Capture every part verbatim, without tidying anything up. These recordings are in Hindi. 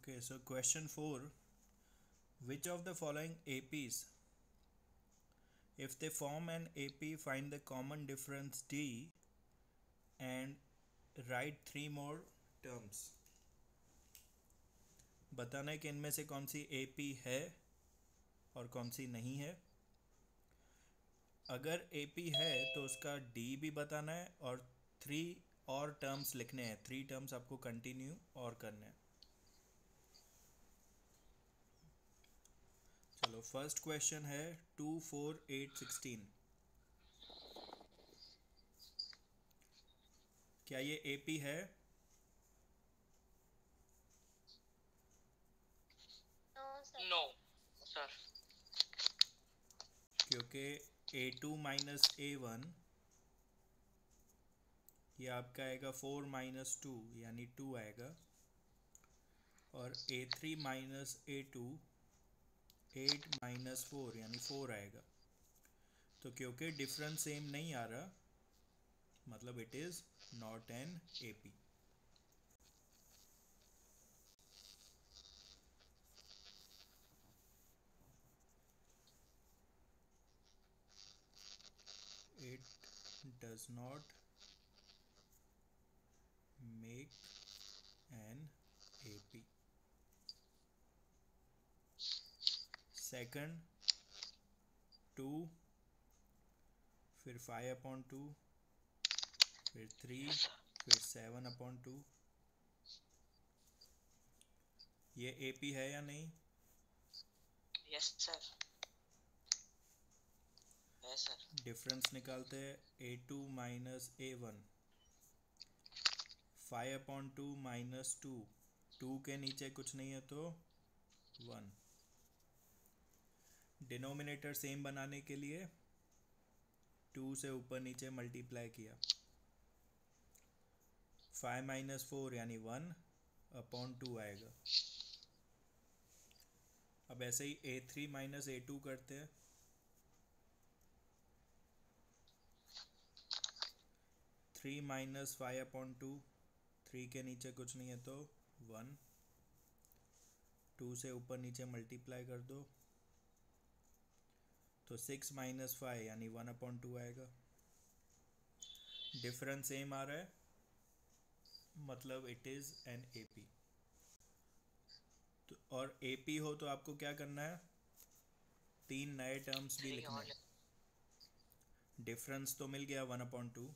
Okay, so question four. Which of the following A Ps, if they form an A P, find the common difference D and write three more terms. बताना है कि इनमें से कौन सी A P है और कौन सी नहीं है. अगर A P है तो उसका D भी बताना है और थ्री और टर्म्स लिखने हैं. थ्री टर्म्स आपको कंटिन्यू और करने हैं. चलो, फर्स्ट क्वेश्चन है टू फोर एट सिक्सटीन. क्या ये A P है? No sir. क्योंकि A two minus A one ये आपका आएगा फोर माइनस टू यानी टू आएगा, और A three minus A two eight minus four यानी फोर आएगा. तो क्योंकि डिफरेंस सेम नहीं आ रहा, मतलब it is not an A P. It does not make an A P. Second, two, फिर फाइव अपॉन टू, फिर थ्री, फिर सेवन अपॉन टू. ये A P है या नहीं? Yes sir. Yes sir. Difference निकालते हैं. ए टू माइनस ए one, five upon two minus two. Two के नीचे कुछ नहीं है तो वन. डिनोमिनेटर सेम बनाने के लिए टू से ऊपर नीचे मल्टीप्लाई किया. फाइव माइनस फोर यानी वन अपॉन टू आएगा. अब ऐसे ही A three minus A two करते हैं. Three minus five upon two, three के नीचे कुछ नहीं है तो वन. टू से ऊपर नीचे मल्टीप्लाई कर दो तो सिक्स माइनस फाइव यानी वन अपॉन टू आएगा. डिफरेंस सेम आ रहा है, मतलब it is an A P. तो और ए पी हो तो आपको क्या करना है, तीन नए टर्म्स भी लिखने हैं. डिफरेंस तो मिल गया वन अपॉन टू.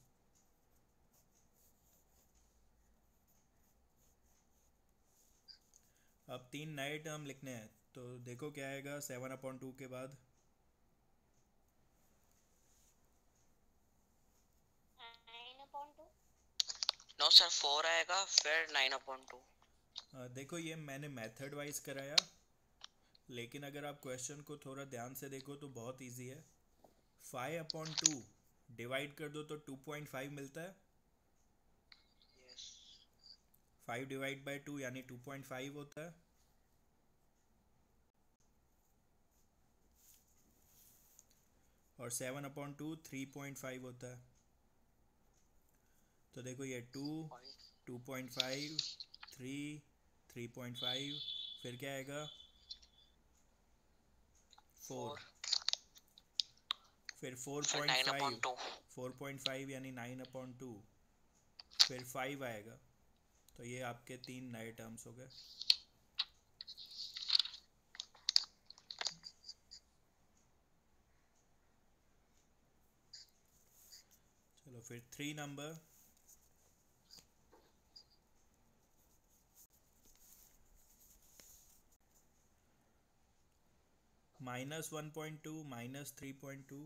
अब तीन नए टर्म लिखने हैं तो देखो क्या आएगा सेवन अपॉन टू के बाद. नो सर, फोर आएगा फिर नाइन अपॉन टू. देखो ये मैंने मेथड वाइज कराया, लेकिन अगर आप क्वेश्चन को थोड़ा ध्यान से देखो तो बहुत इजी है. फाइव अपॉन टू डिवाइड कर दो तो टू पॉइंट फाइव मिलता है. फाइव डिवाइड बाई टू यानी टू पॉइंट फाइव होता है. और seven upon two three point five होता है. तो देखो ये two, two point five, three, three point five, फिर क्या आएगा फोर, फिर four point five, four point five यानी नाइन अपॉन टू, फिर फाइव आएगा. तो ये आपके तीन नए टर्म्स हो गए. चलो फिर three number. Minus one point two minus three point two,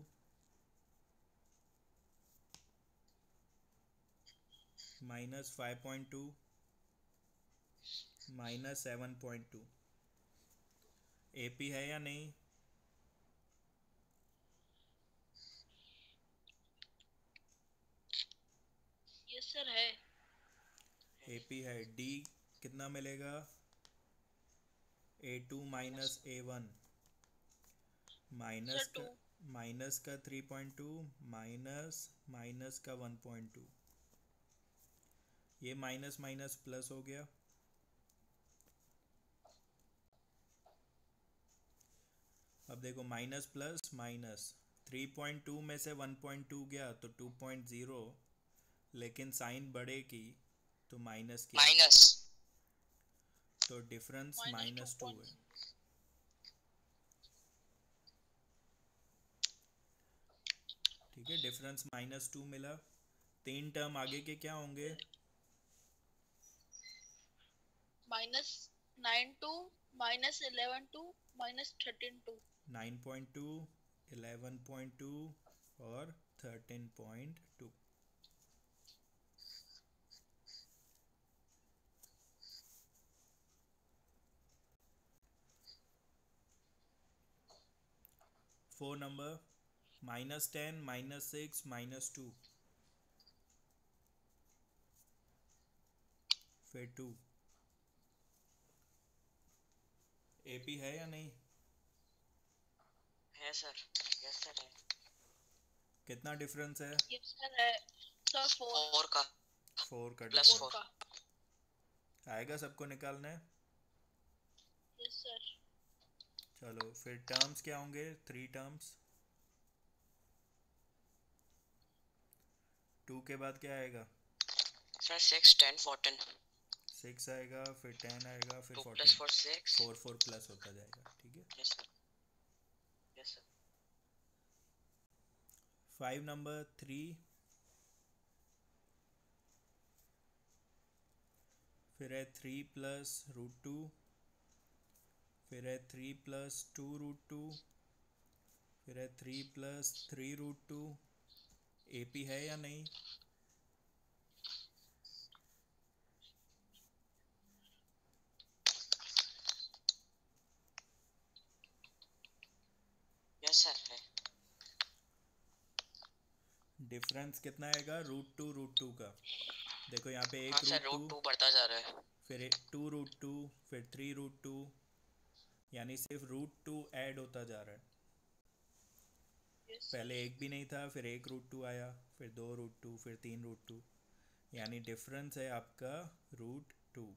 minus five point two, minus seven point two. A P है या नहीं? यस सर है. ए पी है. डी कितना मिलेगा? A two minus A one, minus का माइनस का three point two minus minus का वन पॉइंट टू. ये माइनस माइनस प्लस हो गया. अब देखो minus plus minus, three point two में से वन पॉइंट टू गया तो टू पॉइंट ज़ीरो, लेकिन साइन बड़े की तो माइनस की है, माइनस तो difference minus two minus two है। पॉइंट ठीक है, डिफरेंस माइनस टू मिला। तीन टर्म आगे के क्या होंगे? Minus nine two, minus eleven two, minus thirteen two. Nine point two, eleven point two और thirteen point two. Four number, minus ten, minus six, minus two, फिर टू। एपी है या नहीं? है सर, यस सर है। कितना डिफरेंस है? यस सर है सर, फोर फोर का फोर का प्लस difference। फोर का। आएगा, सबको निकालना है। Yes sir. चलो फिर टर्म्स क्या होंगे? Three terms. टू के बाद क्या आएगा? Sir six ten fourteen. Six आएगा, फिर टेन आएगा, फिर two fourteen. Plus four six. Four four plus होता जाएगा। ठीक है, yes sir, yes sir. Five number, three, फिर है थ्री प्लस रूट टू, फिर है three plus two root two, फिर है three plus three root two. AP है या नहीं? यस सर है। डिफरेंस कितना आएगा? रूट टू रूट टू का। देखो यहाँ पे हाँ एक sir, root root two, two बढ़ता जा रहा है। फिर टू रूट टू, फिर थ्री रूट टू, यानी सिर्फ रूट टू ऐड होता जा रहा है। यस पहले एक भी नहीं था, फिर एक रूट टू आया, फिर दो रूट टू, फिर तीन रूट टू, यानी डिफरेंस है आपका root two.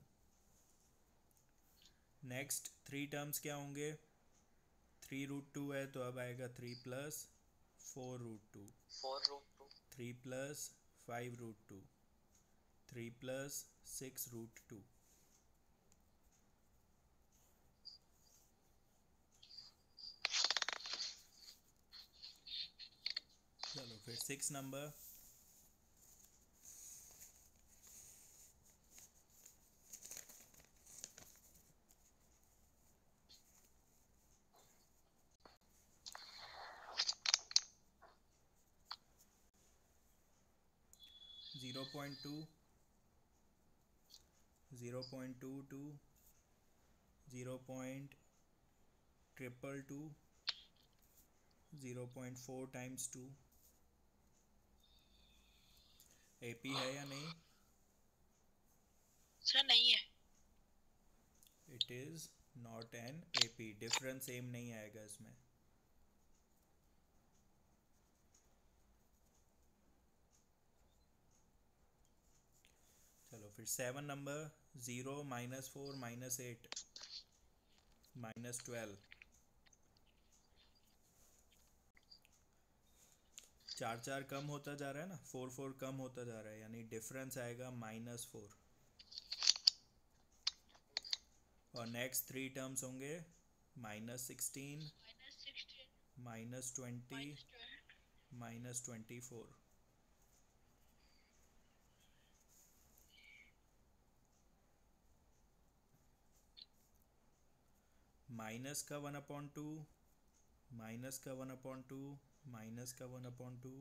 Next three terms क्या होंगे? थ्री रूट टू है तो अब आएगा three plus four root two, four root two. Three plus five root two, three plus six root two. चलो फिर six number, zero point two, zero point two two, zero point triple two, zero point four times two. AP है या नहीं? सर नहीं है। It is not an AP. Difference same नहीं आएगा इसमें। चलो फिर seven number, zero, minus four, minus eight, minus twelve. चार चार कम होता जा रहा है ना, फोर फोर कम होता जा रहा है, यानी डिफरेंस आएगा माइनस फोर। और नेक्स्ट थ्री टर्म्स होंगे minus sixteen, minus sixteen, minus twenty, minus twelve, minus twenty four. Minus का वन अपॉन टू, माइनस का वन अपॉन टू, माइनस का वन अपॉन टू।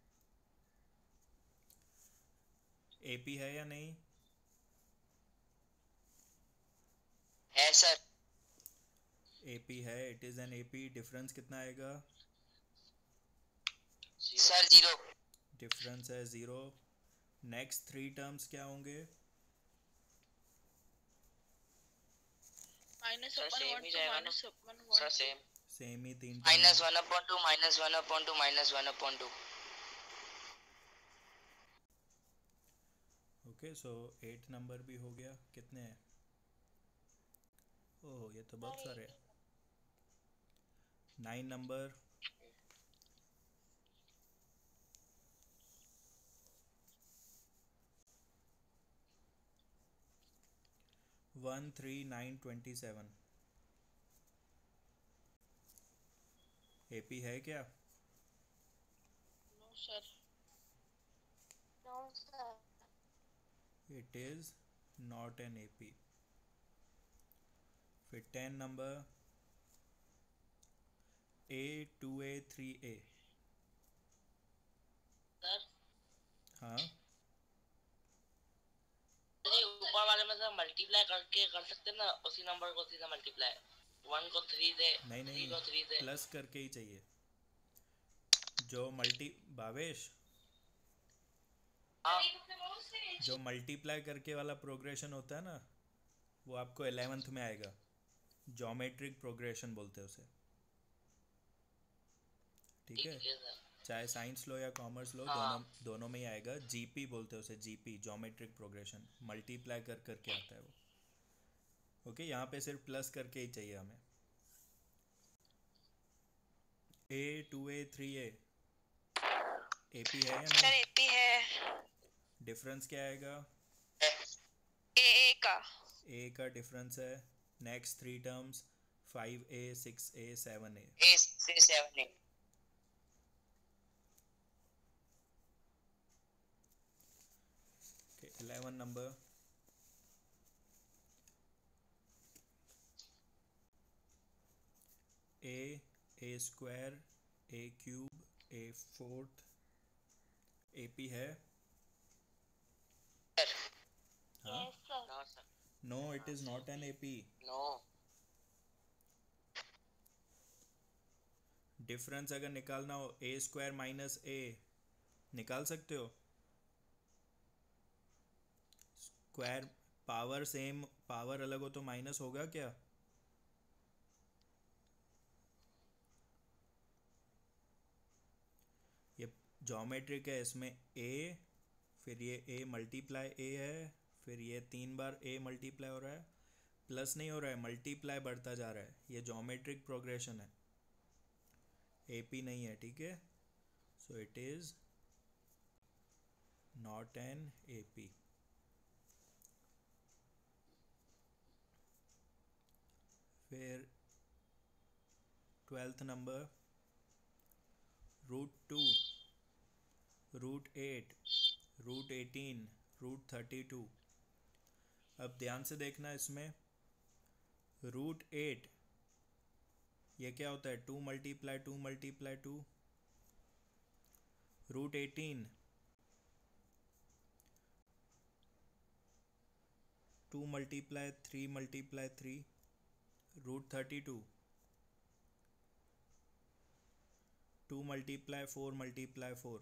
एपी है या नहीं? है सर। एपी है, it is an AP. Difference कितना आएगा? Sir zero. डिफरेंस है ज़ीरो। नेक्स्ट थ्री टर्म्स क्या होंगे? माइनस सर अपन सेम वन ही टू, जाएगा ना। माइनस अपन सर वन सेम। सेम ही तीन minus term. One upon two, minus one upon two, minus one upon two. Okay, so eight number भी हो गया। कितने हैं? ओह, ये तो बहुत सारे हैं। Nine number one three nine twenty seven AP है क्या? No sir. No sir. It is not an AP. फिर ten number A two A three A. Sir हाँ ये ऊपर वाले में से मल्टीप्लाई करके कर सकते हैं ना, उसी नंबर को सीधा मल्टीप्लाई, वन को थ्री से, नहीं थ्री नहीं, को थ्री से। प्लस करके ही चाहिए। जो मल्टी भावेश हाँ जो मल्टीप्लाई करके वाला प्रोग्रेशन होता है ना, वो आपको एलेवेंथ में आएगा। ज्योमेट्रिक प्रोग्रेशन बोलते हैं उसे। ठीक है, ठीक है सर। चाहे साइंस लो या कॉमर्स लो, हाँ। दोनों दोनों में ही आएगा। जीपी बोलते हैं उसे, जीपी ज्योमेट्रिक प्रोग्रेशन, मल्टीप्लाई कर करके आता है वो। ओके, यहाँ पे सिर्फ प्लस करके ही चाहिए हमें। A two A three A AP है या सर नहीं? एपी है। डिफरेंस क्या आएगा? ए ए का। ए का डिफरेंस है। Next three terms five A six A seven A. A से seven A. Eleven number A A square A cube A fourth AP है? हाँ, yes sir. No sir, no it is not an AP. No. Difference अगर निकालना हो, ए स्क्वायर माइनस ए निकाल सकते हो। स्क्वायर पावर सेम, पावर अलग हो तो माइनस होगा क्या? ये ज्योमेट्रिक है, इसमें ए, फिर ये ए मल्टीप्लाई ए है, फिर ये तीन बार ए मल्टीप्लाई हो रहा है, प्लस नहीं हो रहा है, मल्टीप्लाई बढ़ता जा रहा है। ये ज्योमेट्रिक प्रोग्रेशन है, एपी नहीं है। ठीक है, so it is not an AP. फिर twelfth number root two, root eight, root eighteen, root thirty two. अब ध्यान से देखना, इसमें रूट एट ये क्या होता है? Two multiply two multiply two. Root eighteen two multiply three multiply three. Root thirty two two multiply four multiply four.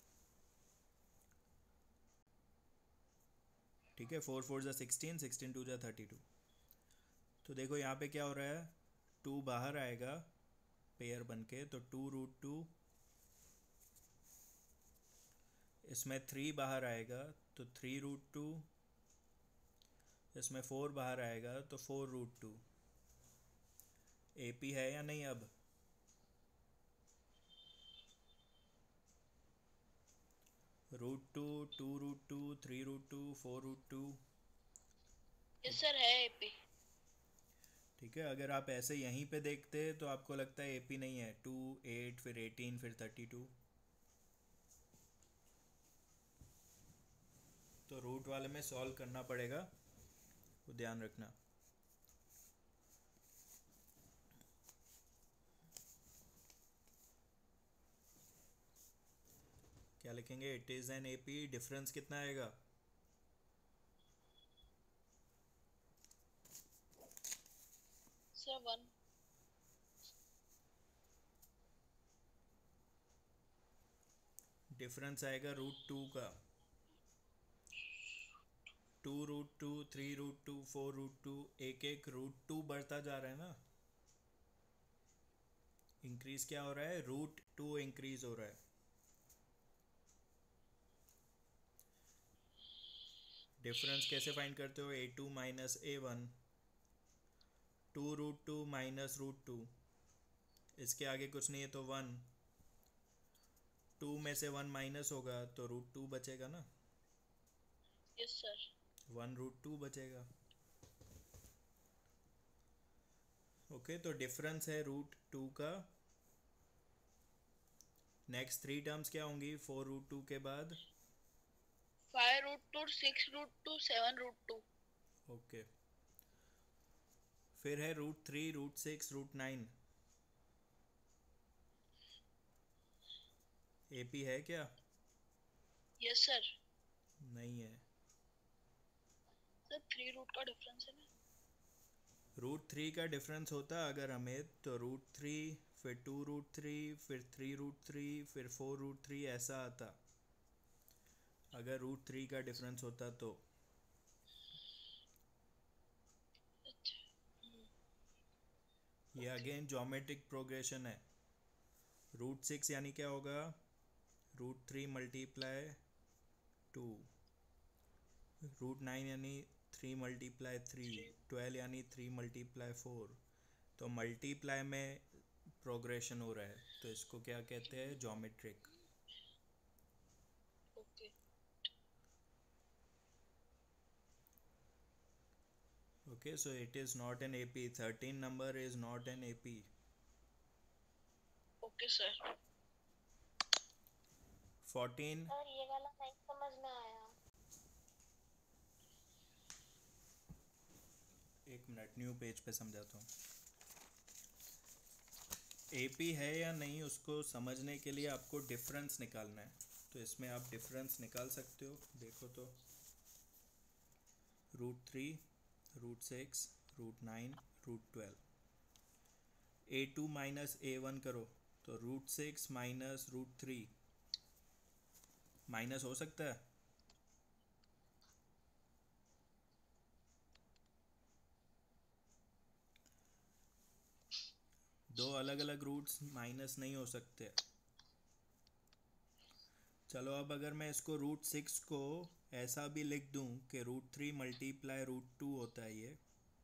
ठीक है, फोर फोर ज़ा सिक्सटीन, सिक्सटीन टू ज़ा थर्टी टू। तो देखो यहाँ पे क्या हो रहा है, टू बाहर आएगा पेयर बन के, तो टू रूट टू। इसमें थ्री बाहर आएगा तो थ्री रूट टू। इसमें फोर बाहर आएगा तो फोर रूट टू। एपी है या नहीं? अब root two, two root two, three root two, four root two. Yes sir है एपी। ठीक है, अगर आप ऐसे यहीं पे देखते तो आपको लगता है एपी नहीं है। टू, एट, फिर एटीन, फिर थर्टी टू। तो रूट वाले में सॉल्व करना पड़ेगा, वो ध्यान रखना। क्या लिखेंगे? It is an AP. Difference कितना आएगा? Sir one. डिफरेंस आएगा रूट टू का। Two root two, three root two, four root two, एक एक रूट टू बढ़ता जा रहा है ना। इंक्रीज क्या हो रहा है? रूट टू इंक्रीज हो रहा है। डिफरेंस कैसे फाइंड करते हो? A two minus A one, two root two minus root two, इसके आगे कुछ नहीं है तो वन, टू में से वन माइनस होगा तो रूट टू बचेगा ना, yes sir. One root two बचेगा। ओके, तो डिफरेंस है रूट टू का। नेक्स्ट थ्री टर्म्स क्या होंगी फोर रूट टू के बाद? Five root two, six root two, seven root two. Okay, फिर है root three, root six, root nine. AP है क्या? Yes sir. नहीं है। सर थ्री रूट का डिफरेंस है ना। रूट थ्री का डिफरेंस होता अगर हमें, तो रूट थ्री फिर टू रूट थ्री फिर थ्री रूट थ्री फिर फोर रूट थ्री ऐसा आता, अगर रूट थ्री का डिफरेंस होता तो। ये अगेन ज्योमेट्रिक प्रोग्रेशन है। रूट सिक्स यानी क्या होगा? Root three multiply two, root nine यानी थ्री मल्टीप्लाई थ्री, ट्वेल्व यानी थ्री मल्टीप्लाई फोर। तो मल्टीप्लाई में प्रोग्रेशन हो रहा है, तो इसको क्या कहते हैं? Geometric. Okay Okay, so it is not an A P. thirteen number is not an A P. Okay sir. fourteen, sir ये वाला नहीं समझ में आया। एक मिनट, न्यू पेज पे समझाता हूँ। A P है या नहीं उसको समझने के लिए आपको डिफरेंस निकालना है, तो इसमें आप डिफरेंस निकाल सकते हो। देखो तो root three, root six, root nine, root twelve. A two minus A one करो तो root six minus root three minus हो सकता है? दो अलग अलग रूट्स माइनस नहीं हो सकते। चलो अब अगर मैं इसको रूट सिक्स को ऐसा भी लिख दूं कि root three multiply root two होता है ये,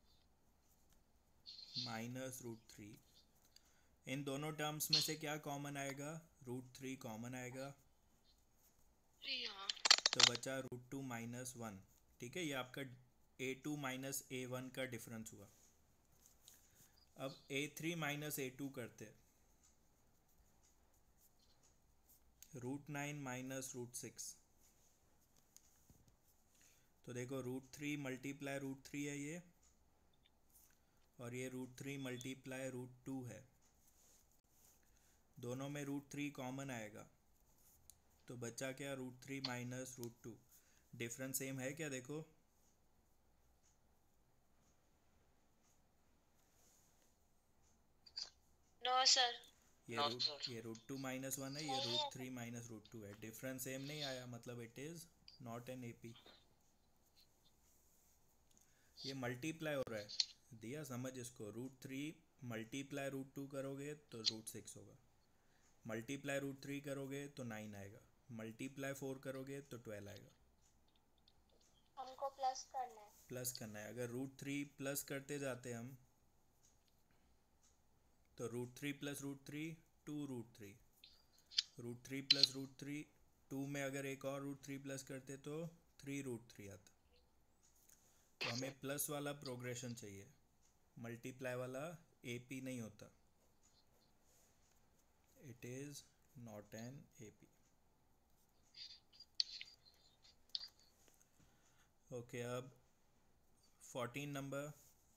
माइनस रूट थ्री, इन दोनों टर्म्स में से क्या कॉमन आएगा? रूट थ्री कॉमन आएगा, हाँ तो बचा रूट टू माइनस वन। ठीक है, ये आपका a two minus A one का डिफरेंस हुआ। अब a three minus A two करते हैं, root nine minus root six. तो देखो root three multiply root three है ये, और ये root three multiply root two है। दोनों में रूट थ्री कॉमन आएगा, तो बचा क्या? Root three minus root two. Difference same है क्या? देखो नो सर। ये No, रूट sir. ये रूट टू माइनस वन है, ये root three minus root two है। डिफरेंस सेम नहीं आया, मतलब it is not an AP. ये मल्टीप्लाई हो रहा है, दिया समझ इसको। Root three multiply root two करोगे तो रूट सिक्स होगा, मल्टीप्लाई रूट थ्री करोगे तो नाइन आएगा, मल्टीप्लाई फोर करोगे तो ट्वेल्व आएगा। हमको प्लस करना है। प्लस करना है। अगर रूट थ्री प्लस करते जाते हम तो root three plus root three two root three, root three plus root three, two में अगर एक और रूट थ्री प्लस करते तो थ्री रूट थ्री आता। तो हमें प्लस वाला प्रोग्रेशन चाहिए, मल्टीप्लाई वाला ए पी नहीं होता। It is not an A P. Okay, अब फोर्टीन नंबर,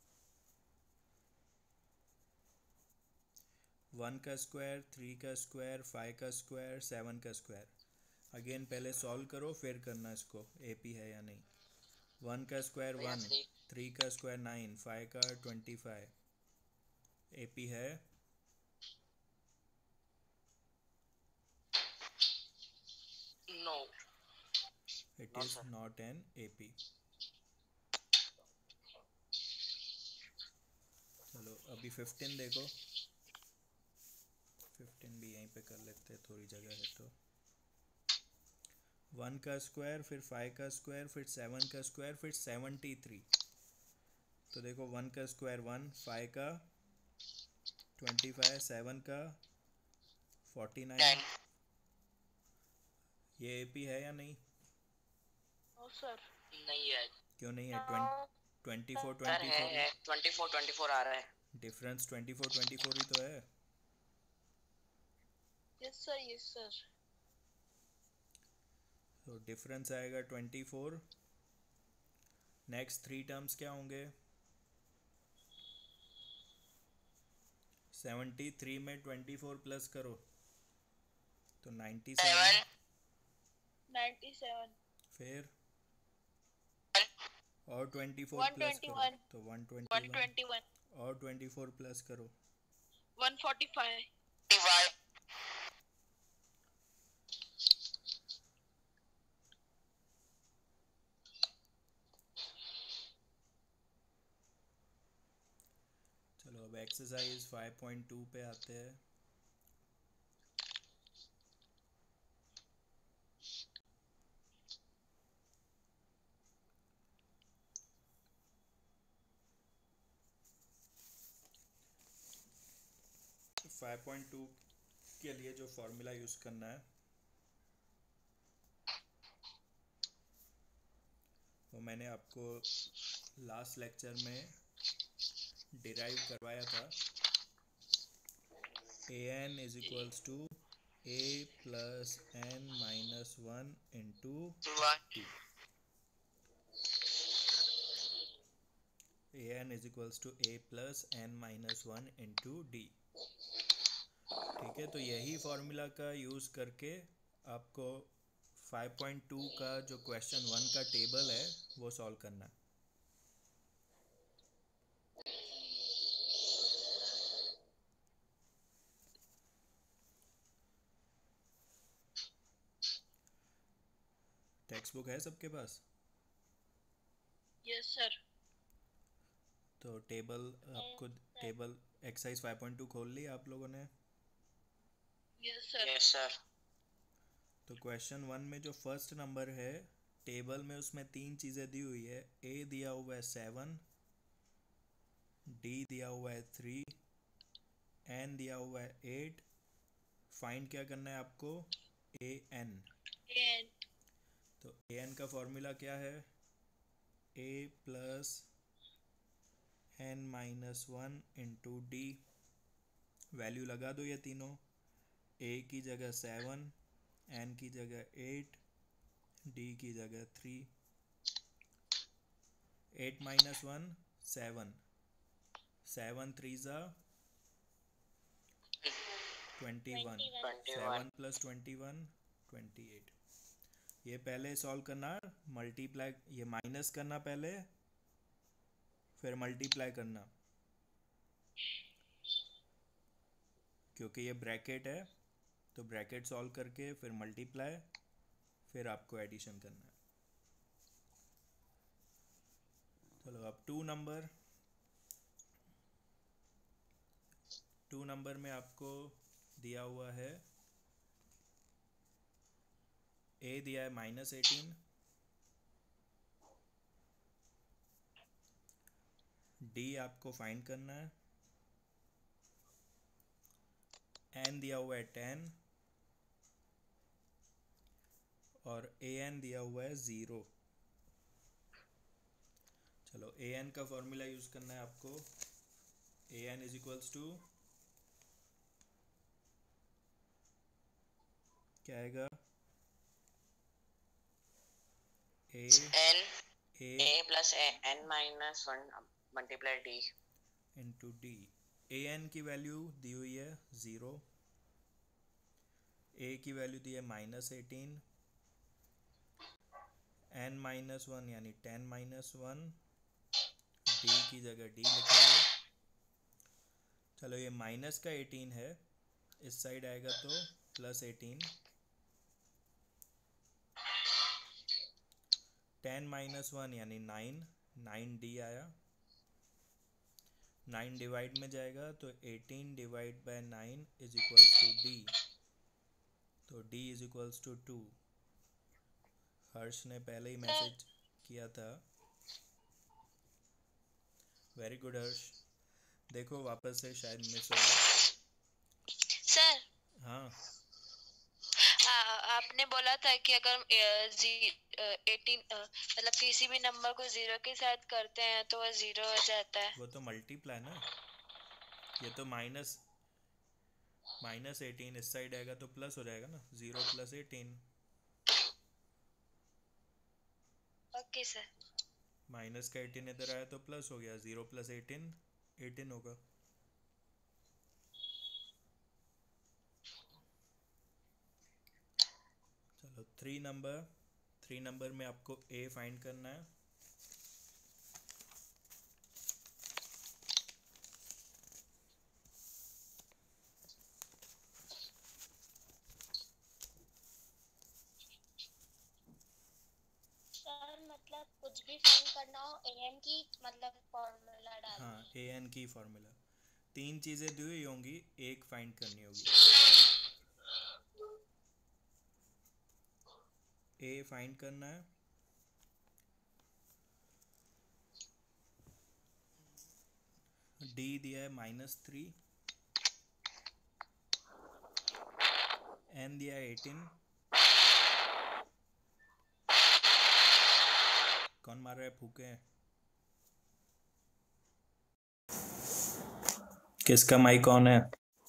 वन का स्क्वायर, थ्री का स्क्वायर, फाइव का स्क्वायर, सेवन का स्क्वायर। अगेन पहले सॉल्व करो फिर करना इसको ए पी है या नहीं। वन का स्क्वायर भैया वन, थ्री थ्री का स्क्वायर नाइन, फाइव का ट्वेंटी फाइव। ए पी है? No it No, is sir. Not an A P. चलो अभी फिफ्टीन देखो, फिफ्टीन भी यहीं पे कर लेते हैं, थोड़ी जगह है तो। वन का स्क्वायर, फिर फाइव का स्क्वायर, फिर सेवन का स्क्वायर, फिर सेवेंटी थ्री। तो देखो वन का स्क्वायर वन, फाइव का ट्वेंटी फाइव, सेवन का फोर्टी नाइन। टेन। ये ए पी है या नहीं? No sir. नहीं है। क्यों नहीं है? No twenty four sir twenty है फोर है ट्वेंटी फोर ट्वेंटी फोर आ रहा है। Difference twenty four twenty four ही तो है। Yes sir yes sir. तो डिफरेंस आएगा twenty four. Next three terms क्या होंगे? सेवेंटी थ्री में ट्वेंटी फोर प्लस करो तो ninety seven. Seven. Ninety seven. फिर और twenty four one plus twenty करो वन। तो one one twenty one. Twenty one. और ट्वेंटी फोर प्लस करो वन फोर्टी फाइव। डिवाइड। चलो अब एक्सरसाइज फाइव पॉइंट टू पे आते हैं। फाइव पॉइंट टू के लिए जो फॉर्मूला यूज़ करना है वो मैंने आपको लास्ट लेक्चर में डिराइव करवाया था। A n is equals to a plus n minus one into t. A n is equals to a plus n minus one into d. ठीक है, तो यही फॉर्मूला का यूज़ करके आपको फाइव पॉइंट टू का जो क्वेश्चन वन का टेबल है वो सॉल्व करना है। टेक्स्ट बुक है सबके पास? Yes sir. तो टेबल आपको table exercise five point two खोल ली आप लोगों ने? Yes sir. Yes sir. तो क्वेश्चन वन में जो फर्स्ट नंबर है टेबल में उसमें तीन चीज़ें दी हुई है। ए दिया हुआ है सेवन, डी दिया हुआ है थ्री, एन दिया हुआ है एट। फाइंड क्या करना है आपको? A n. एन। तो ए एन का फॉर्मूला क्या है? A plus n minus one into d. Value लगा दो ये तीनों। ए की जगह सेवन, एन की जगह एट, डी की जगह three. Eight minus one seven, seven three ज़ा twenty one, twenty seven one. Plus twenty one twenty eight. ये पहले सॉल्व करना, मल्टीप्लाई, ये माइनस करना पहले फिर मल्टीप्लाई करना, क्योंकि ये ब्रैकेट है तो ब्रैकेट सॉल्व करके फिर मल्टीप्लाई फिर आपको एडिशन करना है। चलो अब टू नंबर टू नंबर में आपको दिया हुआ है ए दिया है माइनस एटीन, डी आपको फाइंड करना है, एन दिया हुआ है टेन और ए एन दिया हुआ है ज़ीरो। चलो ए एन का फॉर्मूला यूज़ करना है आपको। A n is equals to क्या आएगा? A n a a plus n minus one multiply d into d. A n की वैल्यू दी हुई है ज़ीरो, ए की वैल्यू दी है minus eighteen, n minus one यानी टेन माइनस वन, डी की जगह डी लिखेंगे। चलो ये माइनस का एटीन है, इस साइड आएगा तो plus eighteen. Ten minus one यानी नाइन, नाइन डी आया। नाइन डिवाइड में जाएगा तो eighteen divide by nine is equals to d, तो d is equals to two. Harsh ने पहले ही मैसेज किया था। वेरी गुड हर्ष, देखो वापस से शायद मिस हो गया। हाँ आ, आपने बोला था कि अगर एटीन मतलब किसी भी नंबर को जीरो के साथ करते हैं तो वह जीरो हो जाता है। वो तो मल्टीप्लाई ना, ये तो माइनस माइनस एटीन इस साइड आएगा तो प्लस हो जाएगा ना, zero plus eighteen. Okay sir. Minus का एटीन इधर आया तो प्लस हो गया, जीरो प्लस एटीन एटीन होगा। चलो थ्री नंबर, थ्री नंबर में आपको ए फाइंड करना है। सर मतलब कुछ भी फाइंड करना हो एन की मतलब फॉर्मूला डाल। हाँ ए एन की फॉर्मूला, तीन चीज़ें दी हुई होंगी, एक फाइंड करनी होगी। ए फाइंड करना है, डी दिया है माइनस थ्री, एन दिया है एटीन। कौन मार रहा है फूके? किसका माइक ऑन है?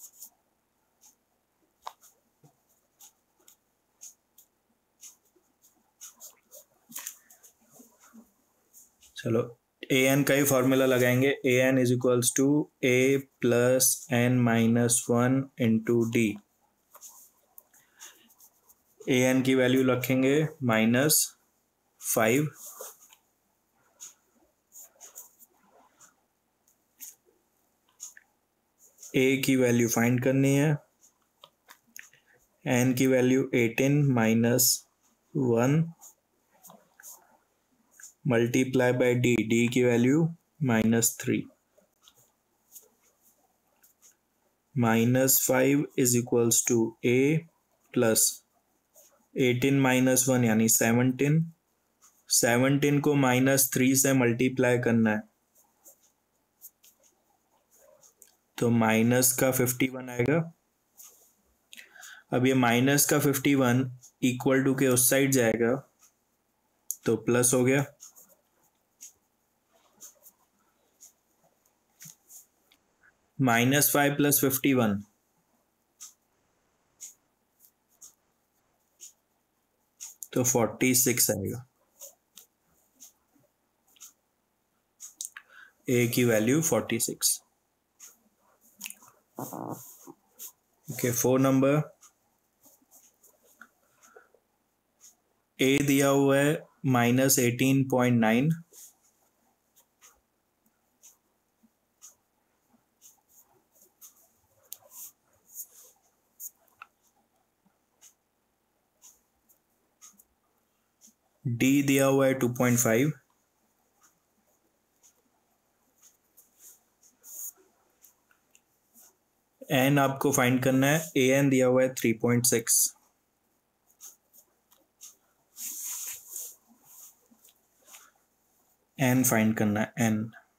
चलो ए एन का ही फॉर्मूला लगाएंगे। A n is equals to a plus n minus one into d. A n की वैल्यू रखेंगे माइनस फाइव, ए की वैल्यू फाइंड करनी है, एन की value eighteen minus one multiply by d, d की value minus three. Minus five is equals to a plus eighteen minus one यानी सेवनटीन। सेवनटीन को माइनस थ्री से मल्टीप्लाई करना है तो माइनस का फिफ्टी वन आएगा। अब ये माइनस का फिफ्टी वन इक्वल टू के उस साइड जाएगा तो प्लस हो गया। Minus five plus fifty one तो फोर्टी सिक्स आएगा। ए की value forty six. Okay four number, a दिया हुआ है minus eighteen point nine, d दिया हुआ है टू पॉइंट फाइव, एन आपको फाइंड करना है, ए एन दिया हुआ है three point six. N find करना है, एन।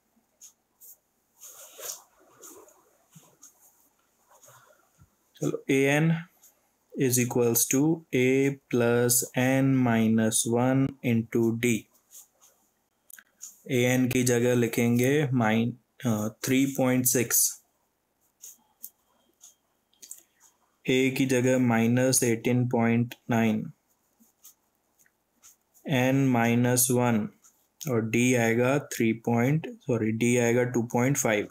चलो a n is equals to a plus n minus one into d. A n की जगह लिखेंगे minus three point six, a की जगह minus eighteen point nine, n minus one और डी आएगा थ्री पॉइंट सॉरी डी आएगा टू पॉइंट फाइव।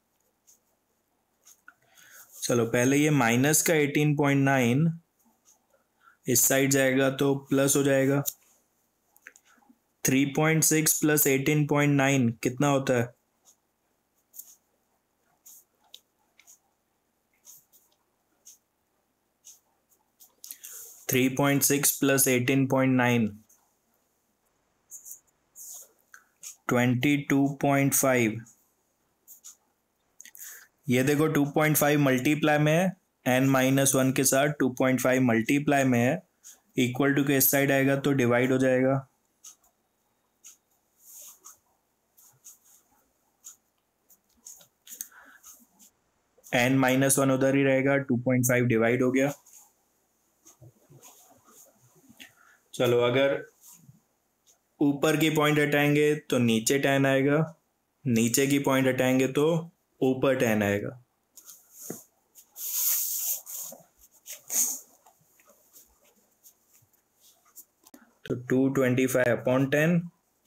चलो पहले ये माइनस का एटीन पॉइंट नाइन इस साइड जाएगा तो प्लस हो जाएगा। Three point six plus eighteen point nine कितना होता है? Three point six plus eighteen point nine twenty two point five. ये देखो टू पॉइंट फाइव मल्टीप्लाई में है, एन माइनस वन के साथ टू पॉइंट फाइव मल्टीप्लाई में है, इक्वल टू के इस साइड आएगा तो डिवाइड हो जाएगा। एन माइनस वन उधर ही रहेगा, टू पॉइंट फाइव डिवाइड हो गया। चलो अगर ऊपर की पॉइंट हटाएंगे तो नीचे टेन आएगा, नीचे की पॉइंट हटाएंगे तो ऊपर टेन आएगा। तो two twenty five upon ten,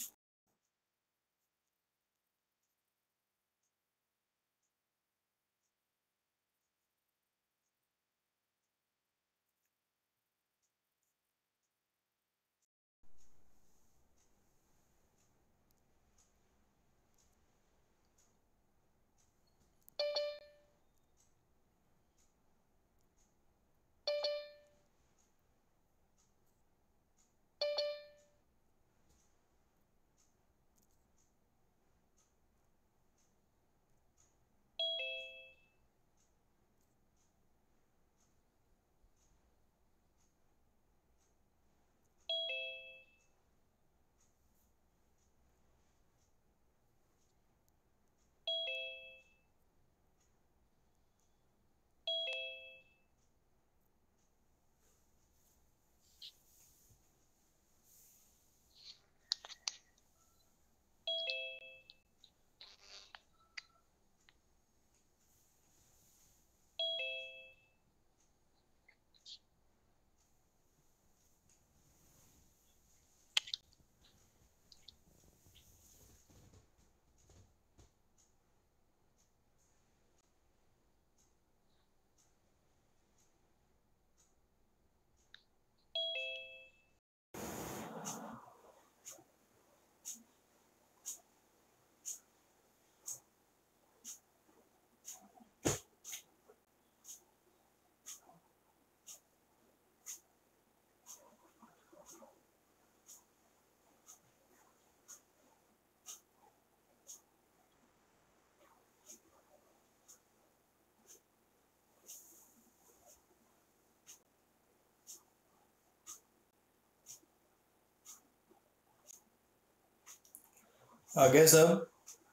आ गया सब?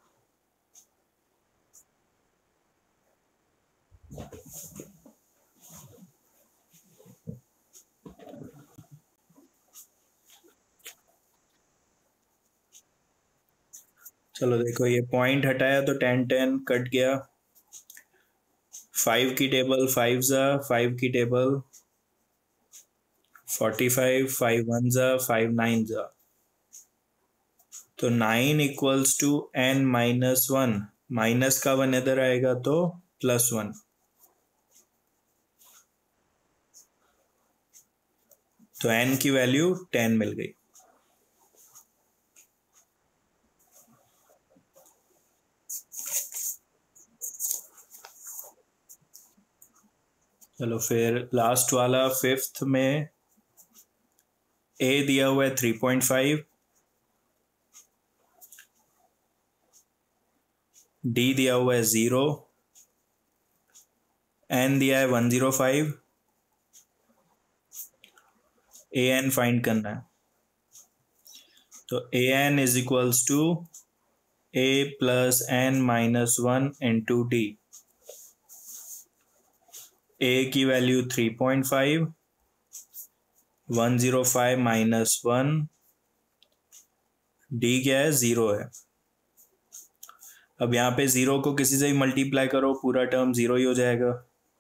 चलो देखो, ये पॉइंट हटाया तो टेन टेन कट गया, फाइव की टेबल फाइव जा, फाइव की table forty five, five one जा, फाइव नाइन जा, तो nine equals to n minus one, minus का वन इधर आएगा तो प्लस वन, तो एन की वैल्यू टेन मिल गई। चलो फिर लास्ट वाला फिफ्थ में ए दिया हुआ है थ्री पॉइंट फाइव, डी दिया हुआ है जीरो, एन दिया है one zero five, a n find करना है। तो a n is equals to a plus n minus one into d. A की value three point five, one zero five minus one, d क्या है, जीरो है। अब यहाँ पे जीरो को किसी से ही मल्टीप्लाई करो, पूरा टर्म जीरो ही हो जाएगा।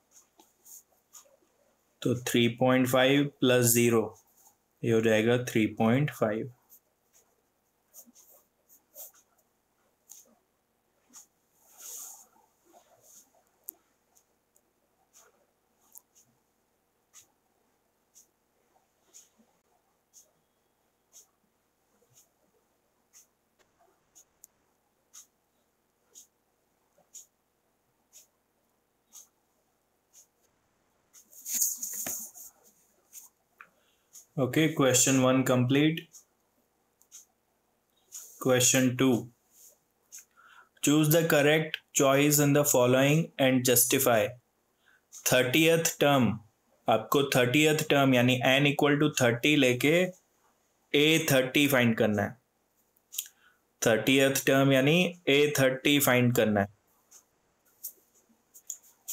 तो three point five plus zero, ये हो जाएगा three point five. Okay, question one complete. Question two. Choose the correct choice in the following and justify. Thirtieth term, आपको थर्टियथ टर्म यानी n इक्वल टू थर्टी लेके a थर्टी फाइंड करना है। थर्टियथ टर्म यानी a थर्टी फाइंड करना है।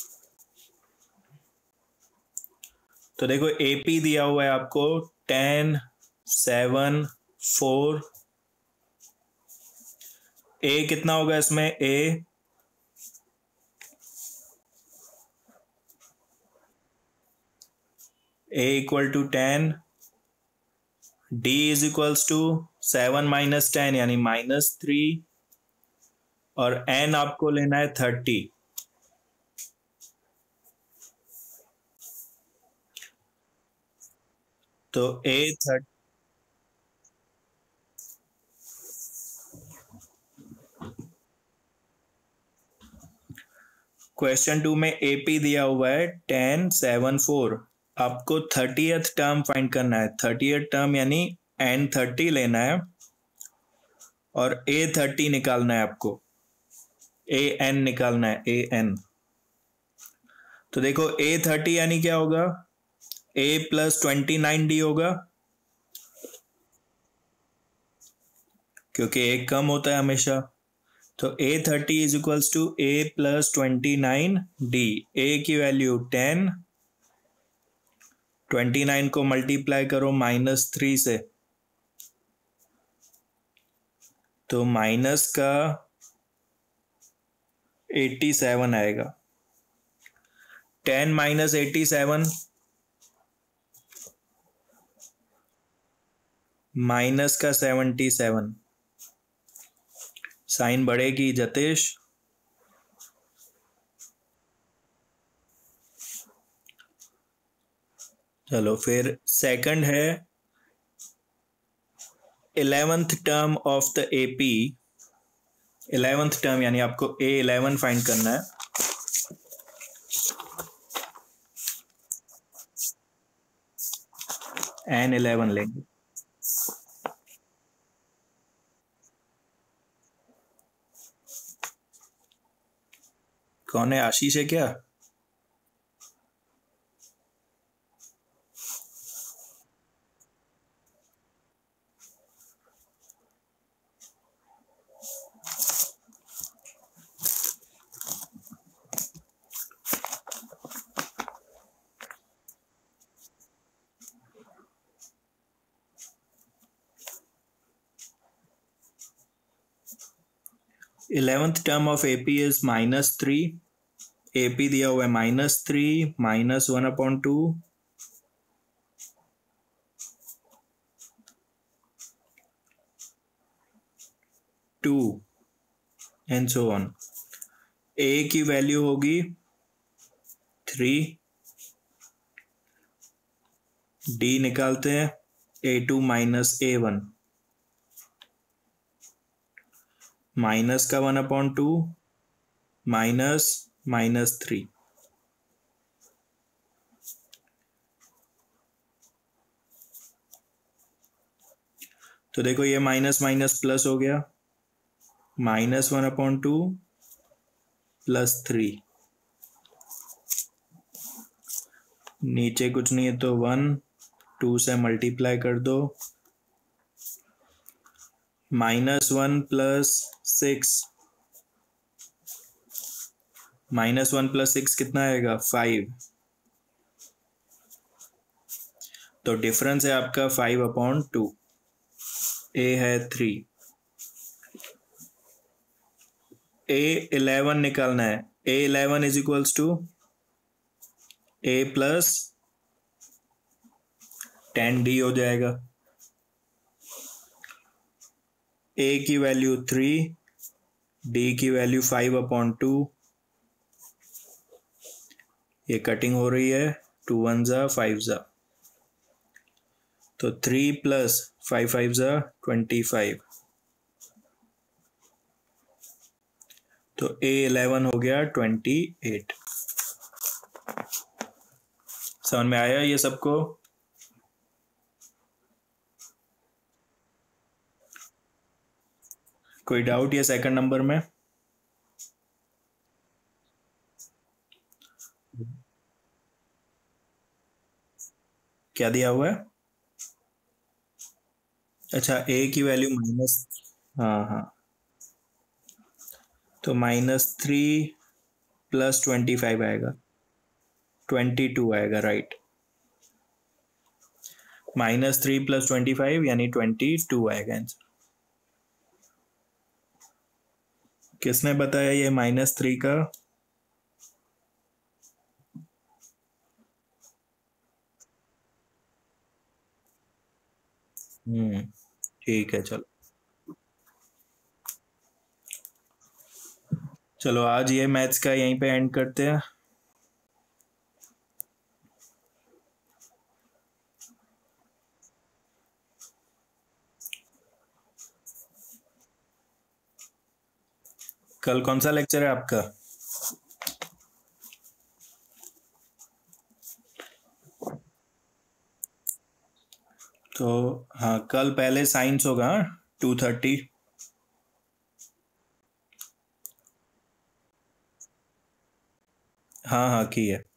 तो देखो एपी दिया हुआ है आपको टेन सेवन फोर, ए कितना होगा इसमें, a a equal to ten, d is equals to seven minus ten यानी माइनस थ्री, और एन आपको लेना है थर्टी। तो ए थर्टी, क्वेश्चन टू में एपी दिया हुआ है टेन सेवन फोर, आपको थर्टीएथ टर्म फाइंड करना है। थर्टीएथ टर्म यानी एन थर्टी लेना है और ए थर्टी निकालना है आपको, ए एन निकालना है, ए एन। तो देखो ए थर्टी यानी क्या होगा, a plus twenty nine d होगा, क्योंकि एक कम होता है हमेशा। तो a thirty is equals to a plus twenty nine d. A की वैल्यू टेन, ट्वेंटी नाइन को मल्टीप्लाई करो माइनस थ्री से, तो माइनस का एट्टी सेवन आएगा। Ten minus eighty seven minus का सेवेंटी सेवन, साइन बढ़ेगी जतेश। चलो फिर सेकंड है eleventh term of the AP. Eleventh term यानी आपको ए इलेवन फाइंड करना है। एन इलेवन लेंगे। कौन है, आशीष है क्या? Eleventh term of AP is minus three. AP दिया हुआ है minus three minus one upon two two and so on. A की वैल्यू होगी थ्री, डी निकालते हैं ए टू माइनस ए वन, माइनस का one upon two minus minus three. तो देखो ये माइनस माइनस प्लस हो गया, minus one upon two plus three, नीचे कुछ नहीं है तो वन, टू से मल्टीप्लाई कर दो, minus one plus six, minus one plus six कितना आएगा, फाइव। तो डिफरेंस है आपका फाइव अपॉन टू। ए है थ्री, ए इलेवन निकालना है। A eleven is equals to a plus ten d हो जाएगा। ए की वैल्यू थ्री, डी की वैल्यू फाइव अपॉन टू। ये कटिंग हो रही है, टू वन जा फाइव जा, तो थ्री प्लस फाइव फाइव जा ट्वेंटी फाइव। तो ए इलेवन हो गया ट्वेंटी एट। समझ में आया ये सबको? कोई डाउट ये सेकंड नंबर में? क्या दिया हुआ है? अच्छा, ए की वैल्यू माइनस, हाँ हाँ, तो minus three plus twenty five आएगा, ट्वेंटी टू आएगा, right. Minus three plus twenty five यानी ट्वेंटी टू आएगा आंसर। किसने बताया ये माइनस थ्री का? हम्म ठीक है, चलो चलो आज ये मैथ्स का यहीं पे एंड करते हैं। कल कौन सा लेक्चर है आपका? तो हाँ, कल पहले साइंस होगा टू थर्टी। हाँ हाँ की है।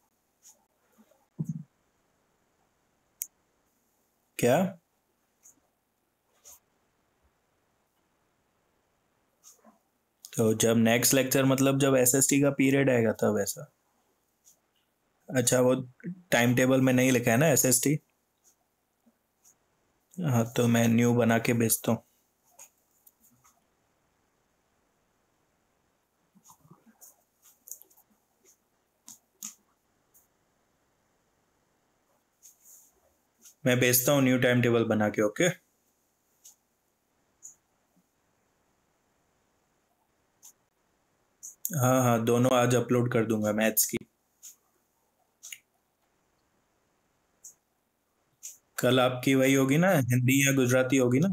क्या? तो जब नेक्स्ट लेक्चर मतलब जब एसएसटी का पीरियड आएगा तब ऐसा। अच्छा, वो टाइम टेबल में नहीं लिखा है ना एसएसटी? हाँ तो मैं न्यू बना के भेजता हूँ। मैं भेजता हूँ न्यू टाइम टेबल बना के। ओके हाँ हाँ, दोनों आज अपलोड कर दूंगा मैथ्स की। कल आपकी वही होगी ना, हिंदी या गुजराती होगी ना?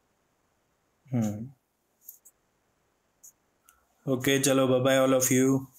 हम्म ओके चलो, bye bye all of you.